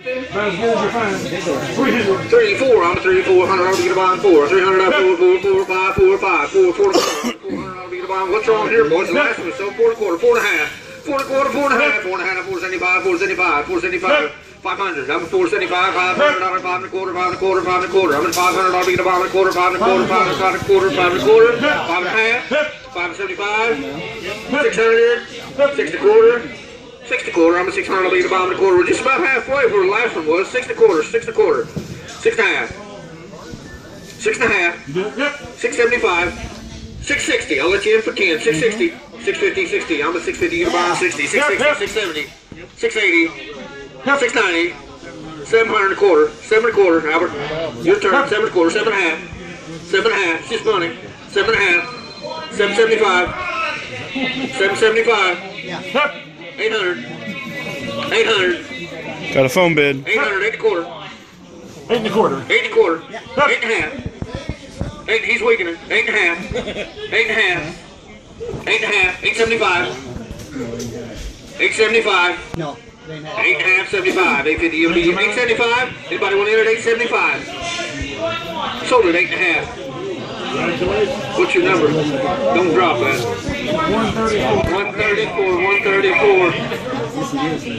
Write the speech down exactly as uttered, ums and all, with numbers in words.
About as good as you find. Three, four, I'm a three, four hundred, I'll be the bottom four. Three hundred, four, four, four, five, four, five, four, four, four hundred, I'll be the bottom. What's wrong here, boys? The last one was so four and a quarter, four and a half, four and a quarter, four and a half, four and a half, four seventy-five, four seventy-five, four seventy-five, five hundred. I'm a four seventy-five, five hundred, I'm a five and a quarter, five and a quarter, five and a quarter. I'm at five hundred, I'll be the bottom and a quarter, five and a quarter, five and a quarter, five and a quarter, five and a half, five and seventy-five, six hundred, six and a quarter. Six and a quarter, I'm a six hundred, I'll be the bottom and a quarter. We're just about halfway where the last one was. Six and a quarter, six and a quarter, six and a half, six and a half, six seventy-five, six sixty. I'll let you in for ten. Six sixty, six fifty, sixty. I'm a six fifty, you're bottom sixty, six sixty, six seventy, six eighty, six ninety, seven hundred and a quarter, seven and a quarter. Albert, your turn. Seven and a quarter, seven and a half, seven and a half. It's just money. Seven and a half, seven seventy-five, seven seventy-five. Yeah. eight hundred. eight hundred. Got a phone bid. eight hundred, eight and a quarter. Eight and a quarter. Eight and a quarter. Eight and a half. Eight, he's weakening. Eight and a half. Eight and a half. Eight and a half. Eight seventy-five. Eight seventy-five. No. They ain't had it. Eight and a half, seventy-five. Eight fifty. Eight seventy-five. Anybody want to enter at eight seventy-five? Sold it eight and a half. What's your number? Don't drop that. one thirty-four. one thirty-four. one thirty-four.